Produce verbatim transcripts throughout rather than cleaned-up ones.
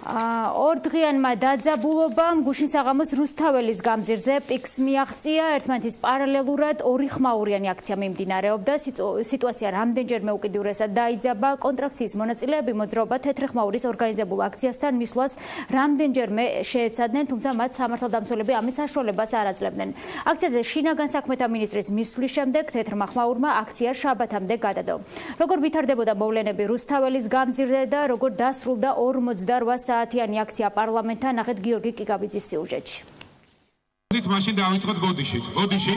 ორდღიანმა დაძაბულობამ გუშინ საღამოს რუსთაველის გამზირზე პიკს მიაღწია. ერთმანეთის პარალელურად ორი ხმაურიანი აქცია მიმდინარეობდა. სიტუაცია რამდენჯერმე უკიდურესად დაიძაბა. კონტრაქციის მონაწილეები მოძრაობა თეთრხმაურის ორგანიზებულ აქციასთან მისვლას რამდენჯერმე შეეცადნენ, თუმცა მათ სამართალდამცველები ამის საშუალებას არ აძლევდნენ. აქციაზე შინაგან საქმეთა მინისტრის მისვლის შემდეგ თეთრმა ხმაურმა აქცია შაბათამდე გადადო. როგორ ვითარდებოდა მოვლენები რუსთაველის გამზირზე და როგორ დასრულდა ორმოცდაორი საათიანი აქცია პარლამენტთან, ნახეთ გიორგი კიკაბიძის სიუჟეტში. მაშინ დავიწყოთ ბოდიშით. ბოდიში.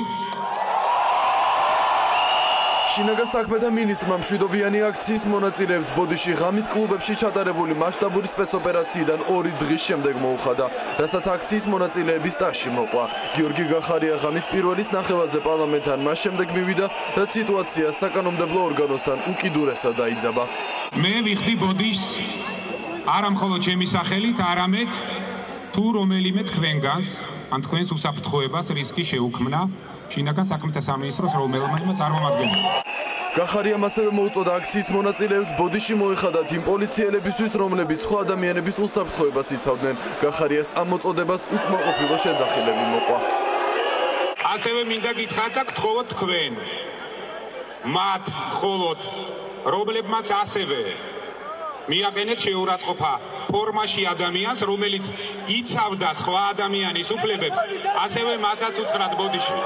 შინაგან საქმეთა მინისტრმა მშვიდობიანი აქციის მონაწილეებს ბოდიში ღამის კლუბებში ჩატარებული მასშტაბური სპეცოპერაციიდან ორი დღის შემდეგ მოუხადა, რასაც აქციის მონაწილეების სტაჟი მოყვა. გიორგი გახარია ღამის პირველის ნახევარზე პარლამენტთან მას შემდეგ მივიდა, რაც სიტუაცია საკანონმდებლო ორგანოსთან უკიდურესად დაიძაბა. მე ვიხდი ბოდიშს არა მხოლოდ ჩემი სახელით, არამედ თუ რომელიმე თქვენგანს, ან თქვენს უსაფრთხოებას რისკი შეუქმნა შინაგან საქმეთა სამინისტროს რომელმაიმე წარმომადგენელს. გახარიამ ასევე მოუწოდა აქციის მონაწილეებს ბოდიში მოეხადათ იმ პოლიციელებისთვის, რომლებიც სხვა ადამიანების უსაფრთხოებას იცავდნენ. გახარიას ამ მოწოდებას უკმაყოფილო შეძახილები მოყვა. ასევე მინდა გითხრათ და გთხოვოთ თქვენ, მათ მხოლოდ რომლებმაც ასევე მიაყენეთ შეურაცხყოფა ფორმაში ადამიანს, რომელიც იცავდა სხვა ადამიანის უფლებებს, ასევე მათაც უთხრათ ბოდიში.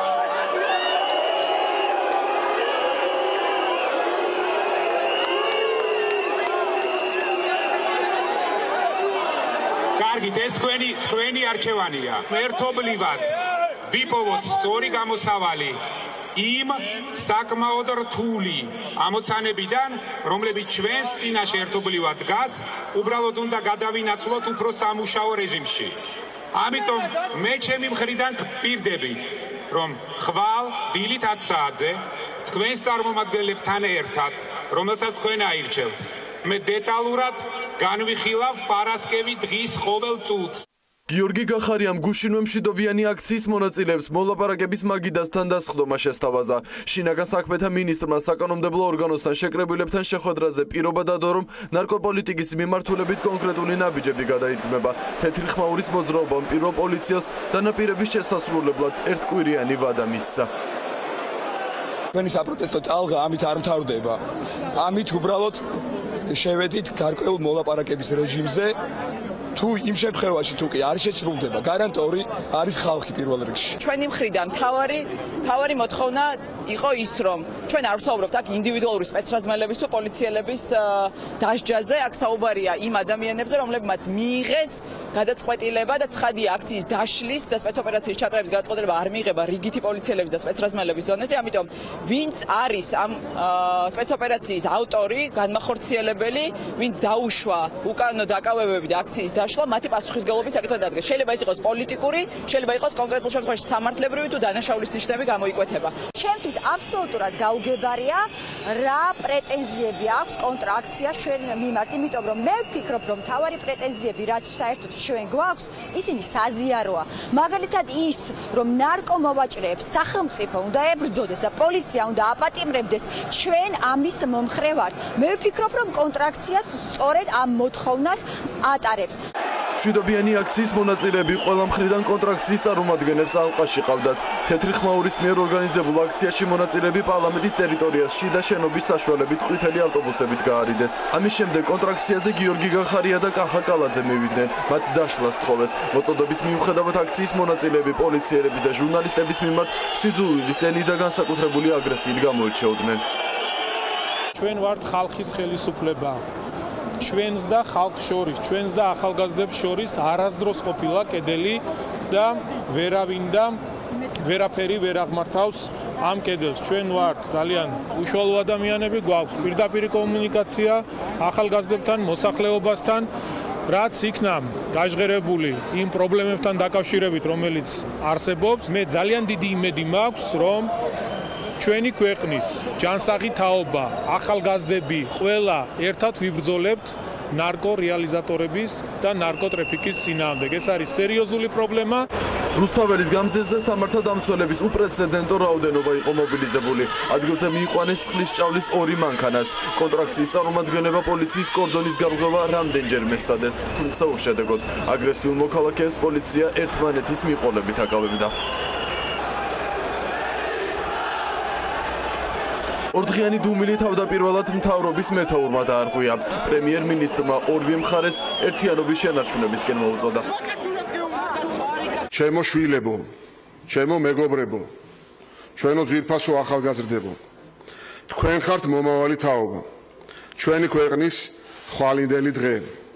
კარგით, ეს თქვენი თქვენი არჩევანია. ერთობლივად ვიპოვოთ სწორი გამოსავალი იმ საკმაოდ რთული ამოცანებიდან, რომლებიც ჩვენს წინაშე ერთობლივად დგას, უბრალოდ უნდა გადავინაცვლოთ უფრო სამუშაო რეჟიმში. ამიტომ მე ჩემი მხრიდან გპირდებით, რომ ხვალ დილით ათი საათზე თქვენს წარმომადგენლებთან ერთად, რომელსაც თქვენ აირჩევთ, მე დეტალურად განვიხილავ პარასკევი დღის ყოველ წუთს. გიორგი გახარიამ გუშინვე მშვიდობიანი აქციის მონაწილეებს მოლაპარაკების მაგიდასთან დასხდომა შესთავაზა. შინაგან საქმეთა მინისტრმა საკანონმდებლო ორგანოსთან შეკრებილებთან შეხვედრაზე პირობა დადო, რომ ნარკოპოლიტიკის მიმართულებით კონკრეტული ნაბიჯები გადაიდგმება. თეთრი ხმაურის მოძრაობამ პირველ პოლიციას დანაპირების შესასრულებლად ერთკვირიანი ვადა მისცა. ჩვენი საპროტესტო ტალღა ამით არ მთავრდება. ამით უბრალოდ შევედით გარკვეულ მოლაპარაკების რეჟიმზე. თუ იმ შემთხვევაში თუ კი არ შეცრულდება, გარანტორი არის ხალხი პირველ რიგში. ჩვენი მხრიდან თავარი თავარი მოთხოვნა იყო ის, რომ ჩვენ არ ვსაუბრობთ აქ ინდივიდუალური სპეცრაზმელების თუ პოლიციელების დასჯაზე, აქ საუბარია იმ ადამიანებზე, რომლებმაც მიიღეს გადაწყვეტილება და ცხადია აქციის დაშლის და სპეცოპერაციის ჩატარების გადაწყვეტილება არ მიიღება რიგითი პოლიციელების და სპეცრაზმელების დონეზე, ამიტომ ვინც არის ამ სპეცოპერაციის ავტორი, განმახორციელებელი, ვინც დაუშვა უკანონო დაკავებები და აქციის დაშლა, მათი პასუხისმგებლობის საკითხი დადგეს. შეიძლება ის იყოს პოლიტიკური, შეიძლება იყოს კონკრეტულ შემთხვევაში სამართლებრივი თუ დანაშაულის ნიშნები გამოიკვეთება. ჩემთვის აბსოლუტურად გაუგებარია რა პრეტენზიები აქვს კონტრაქციას ჩვენ მიმართ, იმიტომ რომ მე ვფიქრობ, რომ თავარი პრეტენზიები რაც საერთოდ ჩვენ გვაქვს, ისინი საზიაროა. მაგალითად ის, რომ ნარკომოვაჭრეებს სახელმწიფო უნდა ებრძოდეს და პოლიცია უნდა აპატიმრებდეს, ჩვენ ამის მომხრე ვართ. მე ვფიქრობ, რომ კონტრაქციას სწორედ ამ მოთხოვნას ატარებს. მშვიდობიანი აქციის მონაწილეები ყველა მხრიდან კონტრაქციის წარმომადგენლებს ალყაში ყავდათ. თეთრი ხმაურის მიერ ორგანიზებულ აქციაში მონაწილეები პარლამენტის ტერიტორიას შიდა შენობის საშუალებით ყვითელი ავტობუსებით გაარიდეს. ამის შემდეგ კონტრაქციაზე გიორგი გახარია და კახა კალაძე მივიდნენ. მათ დაშლას თხოვეს. მოწოდების მიუხედავად აქციის მონაწილეები პოლიციელების და ჟურნალისტების მიმართ სიძულვილის წენი და განსაკუთრებული აგრესიით გამოირჩეოდნენ. ჩვენ ვართ ხალხის ხელისუფლება. ჩვენს და ხალხს შორის, ჩვენს და ახალგაზრდებს შორის არასდროს ყოფილა კედელი და ვერავინ და ვერაფერი ვერ აღმართავს ამ კედელს. ჩვენ ვართ ძალიან უშუალო ადამიანები, გვაქვს პირდაპირ კომუნიკაცია ახალგაზრდებთან, მოსახლეობასთან, რაც იქნა გაჟღერებული იმ პრობლემებთან დაკავშირებით, რომელიც არსებობს. მე ძალიან დიდი იმედი მაქვს, რომ ჩვენი ქვეყნის ჯანსაღი თაობა, ახალგაზრდები, ყველა ერთად ვიბრძოლებთ ნარკორეალიზატორების და ნარკოტრაფიკის წინააღმდეგ. ეს არის სერიოზული პრობლემა. რუსთაველის გამზირზე სამართალდამცველების უპრეცედენტო რაოდენობა იყო მობილიზებული. ადგილზე მიიყვანეს წყლის ჭავლის ორი მანქანაც. კონტრაქციის წარმომადგენლება პოლიციის კორდონის გამღება რამდენჯერმე სცადეს, თუმცა უშედეგოდ. აგრესიულ მოქალაქეებს პოლიცია ერთმანეთის მიყოლებით აკავებდა. ორდღიანი დუმილი თავდაპირველად მთავრობის მეთაურმა დაარღვია. პრემიერ-მინისტრმა ორივე მხარეს ერთიანობის შენარჩუნებისკენ მოუწოდა. ჩემო შვილებო, ჩემო მეგობრებო, ჩვენო ძვირფასო ახალგაზრდებო, თქვენ ხართ მომავალი თაობა, ჩვენი ქვეყნის ხვალინდელი დღე.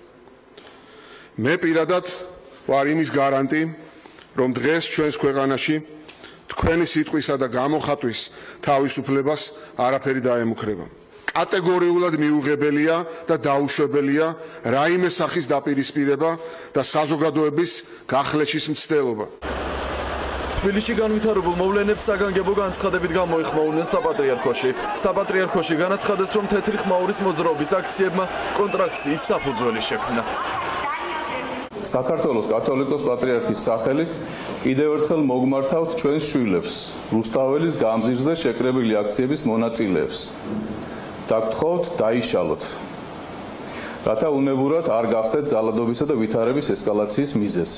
მე პირადად ვარ იმის გარანტი, რომ დღეს ჩვენს ქვეყანაში თქვენი სიტყვისა და გამოხატვის თავისუფლებას არაფერი დაემუქრება. კატეგორიულად მიუღებელია და დაუშვებელია რაიმე სახის დაპირისპირება და საზოგადოების გახლეჩის მცდელობა. თბილისში განვითარებულ მოვლენებს საგანგებო განცხადებით გამოიხმაურნენ საპატრიარქოში. საპატრიარქოში განაცხადეს, რომ თეთრი ხმაურის მოძრაობის აქციებმა კონტრაქციის საფუძველი შექმნა. საქართველოს კათოლიკოს პატრიარქის სახელით კიდევ ერთხელ მოგმართავთ ჩვენს შვილებს, რუსთაველის გამზირზე შეკრებილი აქციების მონაწილეებს. დაგთხოვთ დაიშალოთ, რათა უნებურად არ გახდეთ ძალადობისა და ვითარების ესკალაციის მიზეზი.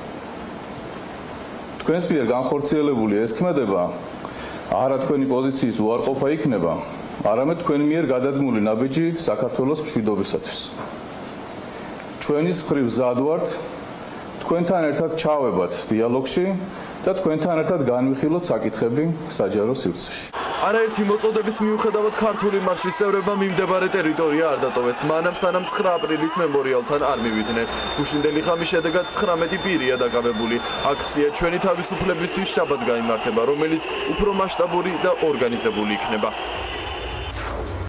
თქვენს მიერ განხორციელებული ეს ქმედება არა თქვენი პოზიციის უარყოფა იქნება, არამედ თქვენ მიერ გადადგმული ნაბიჯი საქართველოს მშვიდობისათვის. ჩვენის მხრივ მზად ვართ თქვენთან ერთად ჩავებათ დიალოგში და თქვენთან ერთად განვიხილოთ საკითხები საჯარო სივრცეში. არაერთი მოწოდების მიუხედავად ქართული მარშის წევრებმა მიმდებარე ტერიტორია არ დატოვეს, მანამ სანამ ცხრა აპრილის მემორიალთან არ მივიდნენ. გუშინდელი ხამის შედეგად ცხრამეტი პირია დაკავებული. აქცია ჩვენი თავისუფლებისთვის შაბათს გაიმართება, რომელიც უფრო მასშტაბური და ორგანიზებული იქნება.